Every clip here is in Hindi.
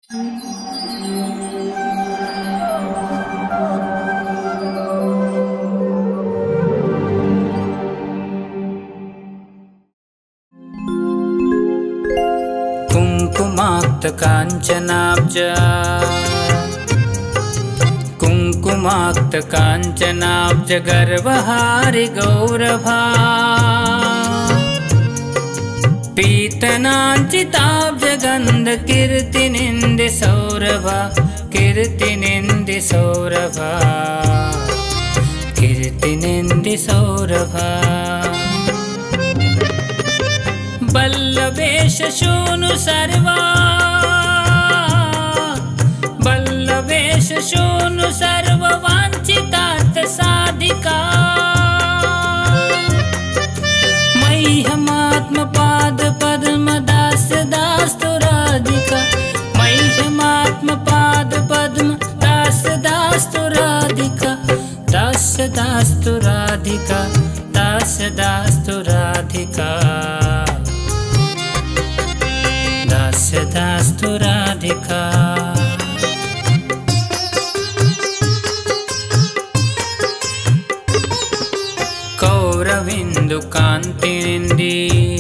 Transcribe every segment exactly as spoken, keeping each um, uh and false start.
कुङ्कुमाक्त काञ्चनाब्ज कुङ्कुमाक्त काञ्चनाब्ज गर्वहारि गौरभा पीतनाञ्चिताब्ज गन्ध कीर्तिनिन्दि सौरभा कीर्तिनिन्दि सौरभा कीर्तिनिन्दि सौरभा बल्लवेश शूनु सर्वा बल्लवेश शूनु सर्ववाञ्छितार्थ साधिका मह्यमात्मपाद पद्म दास दास्तु राधिका मह्यमात्मपाद पद्म दास दास्तु राधिका दास दास्तु राधिका दास दास्तु राधिका दास दास्तु राधिका कौरविन्दु कान्तिनिन्दि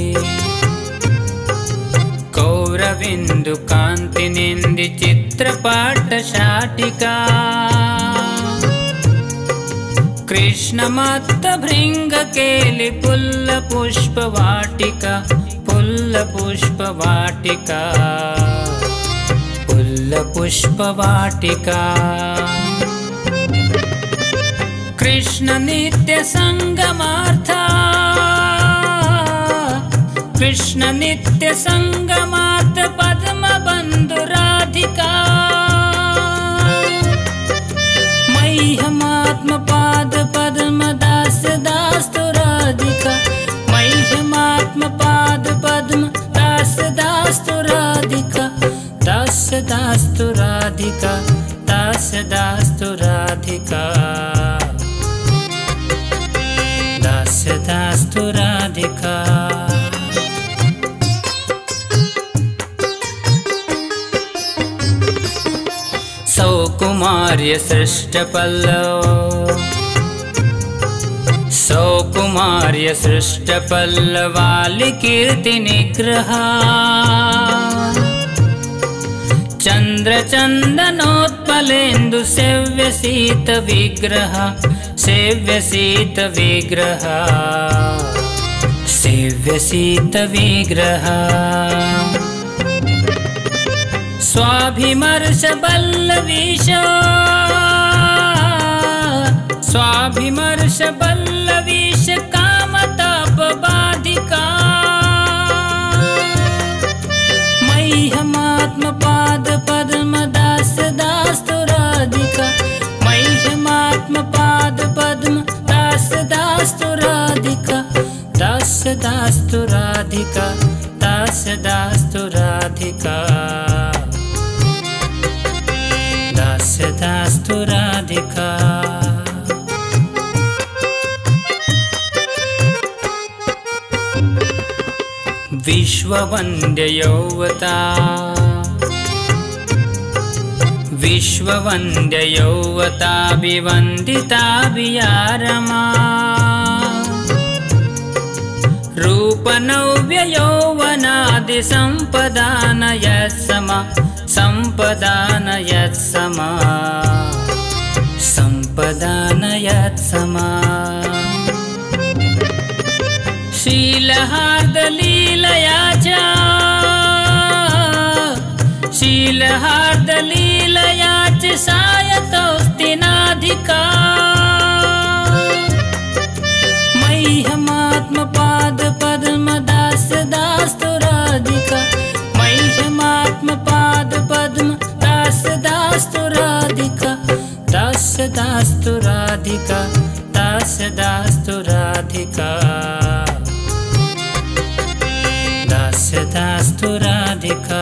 कौरविन्दु कान्तिनिन्दि चित्रपाट शाटिका कृष्णमत्त भृङ्गकेलि पुल्ल पुष्पवाटिका पुल्ल पुष्पवाटिका पुल्ल पुष्पवाटिका कृष्ण नित्य संगमार्था कृष्ण नित्य संगमार्थ पद्म बंधु राधिका मह्यमात्म पाद पद्म दास दास्तु राधिका मह्यमात्म पाद पद्म दास दास्तु राधिका दास दास्तु राधिका दास दास्तु राधिका दास दास्तु राधिका सौकुमार्य सृष्टपल्लव सौकुमार्य सृष्टपल्लवालि कीर्तिनिग्रहा चन्द्रचन्दनोत्पलेन्दु सेव्यसीत विग्रह सेव्यसीत विग्रह सेव्यसीत विग्रह स्वाभिमर्श बल्लवीश स्वाभिमर्श बल्लवीश कामतापबाधिका मह्यमात्म पाद पद्म दास दास्तु राधिका मह्यमात्म पाद पद्म दास दास्तु राधिका दास दास्तु राधिका दास दास्तु राधिका दास दास्तु राधिका विश्ववन्द्य यौवता विश्ववन्द्य यौवता विवन्दिता वियारमा रूपनव्य यौवनादि सम्पदान यत्समा सम्पदान यत्समा सम्पदान यत्समा शीलहार्दलीलया च शीलहार्दलीलया च सायतोऽस्ति नाधिका मह्यमात्म पाद पद्म दास दास्तु राधिका मह्यमात्म पाद पद्म दास दास्तु राधिका दास दास्तु राधिका दास दास्तु राधिका दास दास्तु राधिका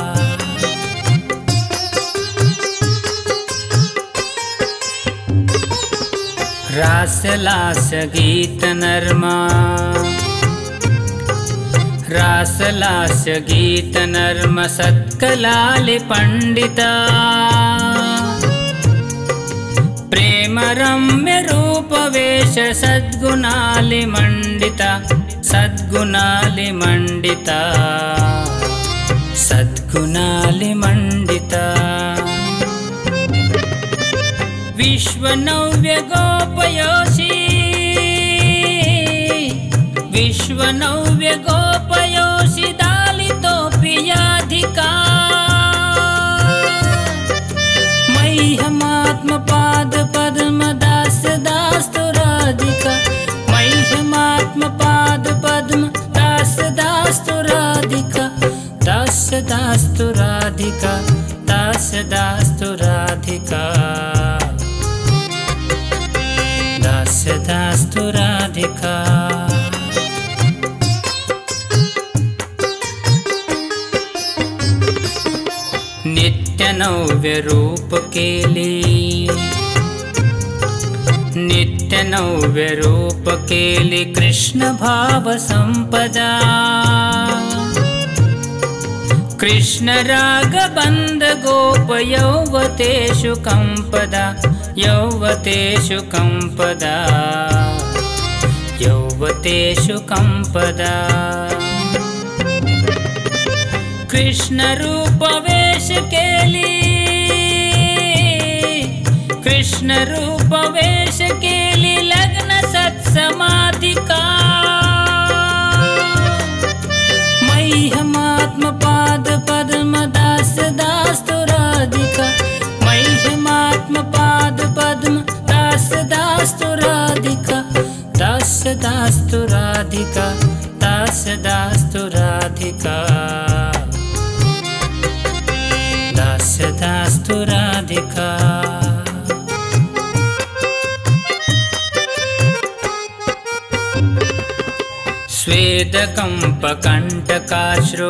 रासलास गीत नरमा रासलास गीत नर्म सत्क शुक्लालि पंडिता प्रेम रम्य रूप वेश सद्गुणालि मंडिता सद्गुणालि मंडिता सद्गुणालि मंडिता विश्वनव्य गोपयोषी विश्वनव्य गोपयोषी दालितोऽपि याधिका मह्यमात्मपाद पद्म दास दास्तु राधिका मह्यमात्मपाद पद्म दास दास्तु राधिका दास दास्तु राधिका दास दास्तु राधिका दास दास्तु राधिका नित्य नव्य रूप केली नित्य नव्य रूप केली कृष्ण भाव संपदा कृष्ण राग बंद गोप यौवतेषु कंपदा यौवतेषु कंपदा यौवतेषु कंपदा कृष्ण रूप वेश केली कृष्ण रूप वेश केली लग्न सत्समाधिका मह्यमात्मपाद पद्म दास दास्तु राधिका मह्यमात्मपाद पद्म दास दास्तु राधिका दास दास्तु राधिका दास दास्तु राधिका दास दास्तु राधिका स्वेदकंपकंटकाश्रु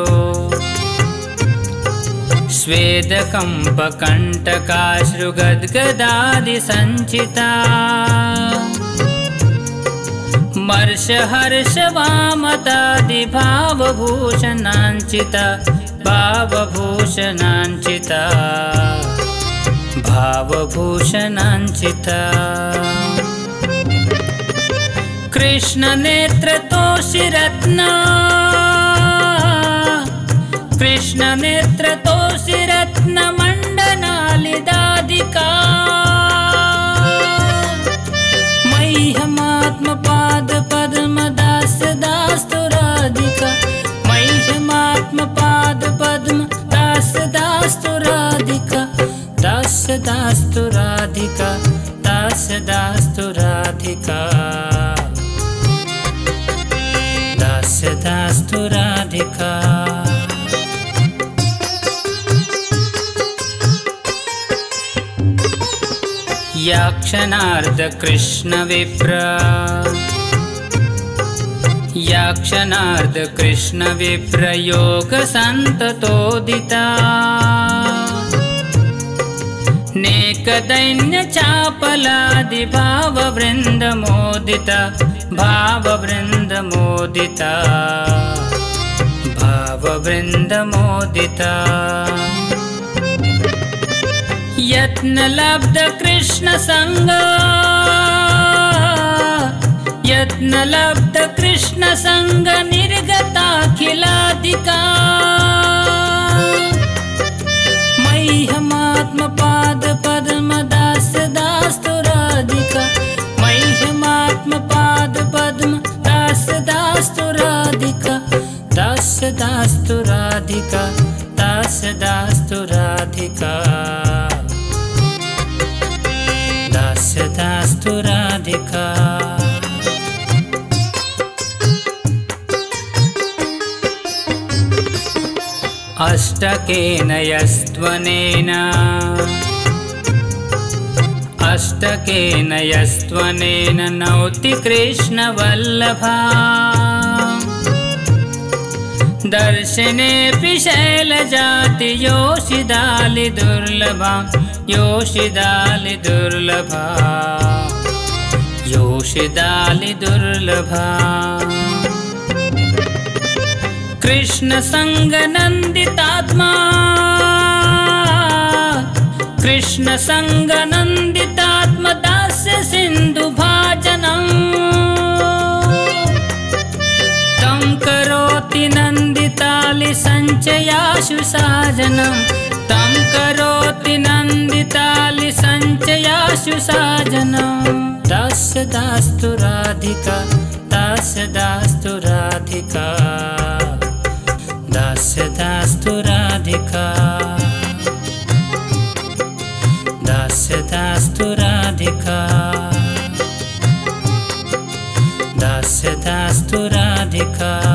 स्वेदकंपकंटकाश्रु गद्गदादि संचिता मर्ष हर्ष वामतादि भावभूषणांचिता भावभूषणांचिता भावभूषणांचिता कृष्ण नेत्र तोषि रत्न कृष्ण नेत्र तोषि रत्न मंडनालि दादिका मह्यमात्मपाद पद्म दास दास्तु राधिका मह्यमात्मपाद पद्म दास दास्तु राधिका दास दास्तु राधिका दास दास्तु राधिका दास दास्तु राधिका याक्षणार्ध कृष्ण विप्र याक्षणार्ध कृष्ण विप्र योग संततोदिता नेक दैन्य चापलादि भाव वृंद मोदिता भाव वृंद मोदिता भाव वृंद मोदिता यत्न लब्ध कृष्ण संग यत्न लब्ध कृष्ण संग निर्गताखिलादिका मह्यमात्मपाद पद्म दास दास्तु राधिका मह्यमात्मपाद पद्म दास दास्तु राधिका दास दास्तु राधिका दास दास्तु राधिका दास दास्तु राधिका अष्टकेन यस्त्वनेन अष्टकेन यस्त्वनेन नौति कृष्णवल्लभा दर्शनेऽपि शैलजाति योषिदालि दुर्लभा योषिदालि दुर्लभा योषिदालि दुर्लभा कृष्ण संग नंदितात्मा कृष्ण संग नंदितात्मा दास्य सिंधु भाजनम् तं करोति नंदितालि संचयाशु साजनम् तं करोति नंदितालि संचयाशु साजनम् दास्य दास्तु राधिका दास्य दास्तु राधिका दास्य दास्तु राधिका दास्य दास्तु राधिका दास्य दास्तु राधिका।